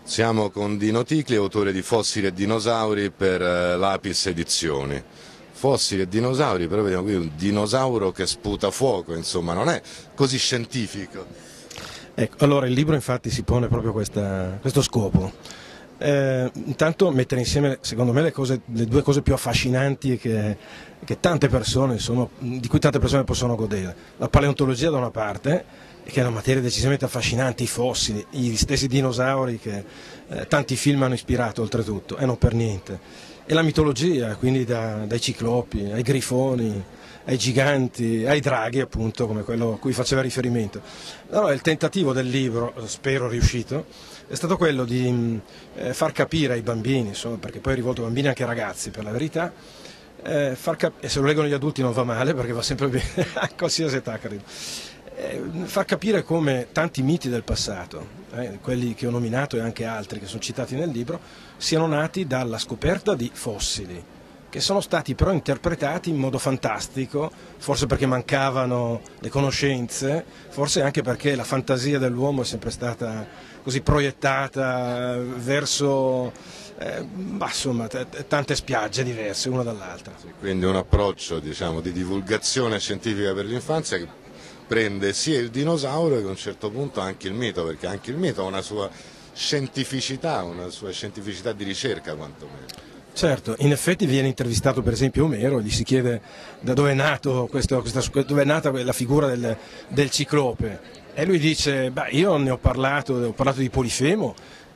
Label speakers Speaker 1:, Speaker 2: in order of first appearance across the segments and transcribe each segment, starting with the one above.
Speaker 1: Siamo con Dino Ticli, autore di Fossili e dinosauri per l'Apis Edizioni. Fossili e dinosauri, però vediamo qui un dinosauro che sputa fuoco, insomma, non è così scientifico.
Speaker 2: Ecco, allora il libro infatti si pone proprio questo scopo. Intanto mettere insieme, secondo me, le due cose più affascinanti che tante persone, insomma, di cui tante persone possono godere. La paleontologia da una parte, che è una materia decisamente affascinante, i fossili, gli stessi dinosauri che tanti film hanno ispirato oltretutto, e non per niente. E la mitologia, quindi dai ciclopi, ai grifoni, ai giganti, ai draghi appunto, come quello a cui faceva riferimento. Allora il tentativo del libro, spero riuscito, è stato quello di far capire ai bambini, insomma, perché poi è rivolto a bambini e anche ai ragazzi per la verità, e se lo leggono gli adulti non va male perché va sempre bene a qualsiasi età, credo. Far capire come tanti miti del passato, quelli che ho nominato e anche altri che sono citati nel libro, siano nati dalla scoperta di fossili, che sono stati però interpretati in modo fantastico, forse perché mancavano le conoscenze, forse anche perché la fantasia dell'uomo è sempre stata così proiettata verso insomma, tante spiagge diverse una dall'altra.
Speaker 1: Sì, quindi un approccio, diciamo, di divulgazione scientifica per l'infanzia che prende sia il dinosauro che a un certo punto anche il mito, perché anche il mito ha una sua scientificità di ricerca quantomeno.
Speaker 2: Certo, in effetti viene intervistato per esempio Omero, gli si chiede da dove è nato dove è nata la figura del ciclope, e lui dice: beh, io ne ho parlato di Polifemo,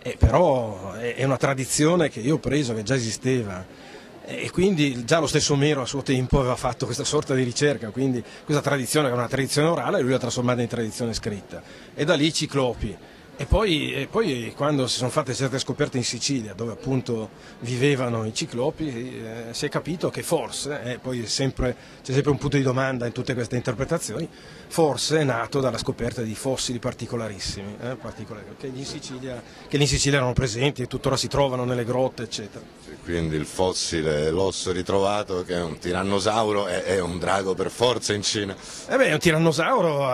Speaker 2: però è una tradizione che io ho preso, che già esisteva. E quindi già lo stesso Omero a suo tempo aveva fatto questa sorta di ricerca, quindi questa tradizione che era una tradizione orale, lui l'ha trasformata in tradizione scritta, e da lì i ciclopi. E poi quando si sono fatte certe scoperte in Sicilia, dove appunto vivevano i ciclopi, si è capito che forse, poi c'è sempre un punto di domanda in tutte queste interpretazioni, forse è nato dalla scoperta di fossili particolarissimi, che lì in Sicilia erano presenti e tuttora si trovano nelle grotte, eccetera.
Speaker 1: Sì, quindi il fossile, l'osso ritrovato, che è un tirannosauro, è un drago per forza in Cina.
Speaker 2: Un tirannosauro,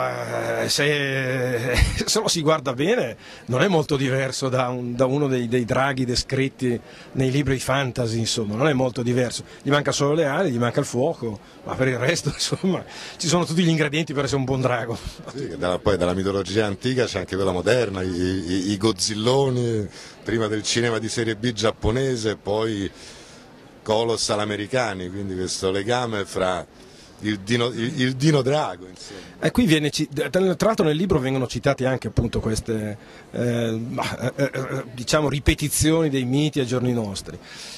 Speaker 2: se lo si guarda bene, non è molto diverso da uno dei draghi descritti nei libri di fantasy, insomma, non è molto diverso. Gli manca solo le ali, gli manca il fuoco, ma per il resto, insomma, ci sono tutti gli ingredienti per essere un buon drago.
Speaker 1: Sì, poi dalla mitologia antica c'è anche quella moderna, i Godzilloni, prima del cinema di serie B giapponese, poi colossal americani, quindi questo legame fra il dino drago, insomma.
Speaker 2: E qui tra l'altro nel libro vengono citate anche appunto queste diciamo ripetizioni dei miti ai giorni nostri.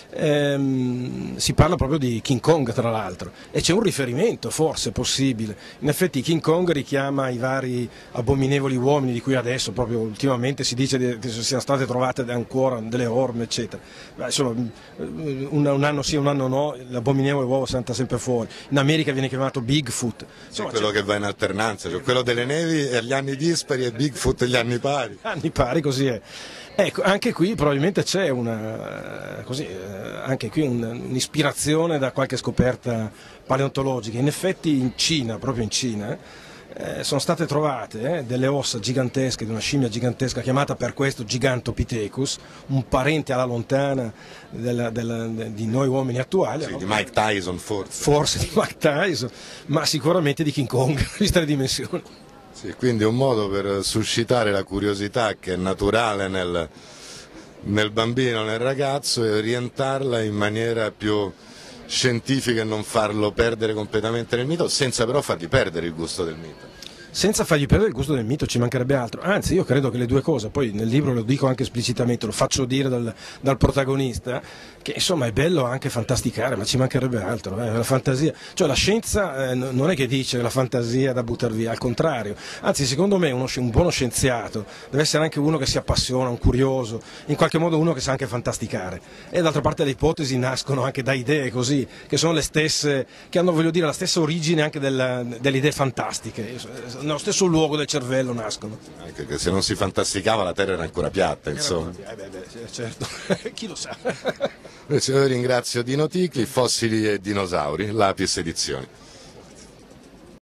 Speaker 2: Si parla proprio di King Kong, tra l'altro, e c'è un riferimento forse possibile. In effetti King Kong richiama i vari abominevoli uomini di cui adesso proprio ultimamente si dice che siano state trovate ancora delle orme, eccetera. Insomma, un anno sì, un anno no, l'abominevole uovo salta sempre fuori. In America viene chiamato Bigfoot.
Speaker 1: Insomma, quello che va in alternanza, cioè quello delle nevi è gli anni dispari e Bigfoot gli anni pari.
Speaker 2: Anni pari, così è. Ecco, anche qui probabilmente c'è anche qui un'ispirazione da qualche scoperta paleontologica. In effetti in Cina, proprio in Cina, sono state trovate delle ossa gigantesche di una scimmia gigantesca chiamata per questo Gigantopithecus, un parente alla lontana di noi uomini attuali.
Speaker 1: Sì, di Mike Tyson forse.
Speaker 2: Forse di Mike Tyson, ma sicuramente di King Kong, viste le dimensioni.
Speaker 1: Sì, quindi è un modo per suscitare la curiosità che è naturale nel bambino, nel ragazzo, e orientarla in maniera più scientifica e non farlo perdere completamente nel mito, senza però fargli perdere il gusto del mito.
Speaker 2: Senza fargli perdere il gusto del mito, ci mancherebbe altro. Anzi, io credo che le due cose, poi nel libro lo dico anche esplicitamente, lo faccio dire dal protagonista, che insomma è bello anche fantasticare, ma ci mancherebbe altro, la fantasia. Cioè la scienza non è che dice la fantasia da buttare via, al contrario. Anzi, secondo me un buono scienziato deve essere anche uno che si appassiona, un curioso, in qualche modo uno che sa anche fantasticare. E d'altra parte le ipotesi nascono anche da idee così, che sono le stesse, che hanno, voglio dire, la stessa origine anche delle idee fantastiche. Nello stesso luogo del cervello nascono.
Speaker 1: Anche che se non si fantasticava la Terra era ancora piatta, insomma.
Speaker 2: Certo, chi lo sa.
Speaker 1: Io ringrazio Dino Ticli, Fossili e dinosauri, l'Apis Edizioni.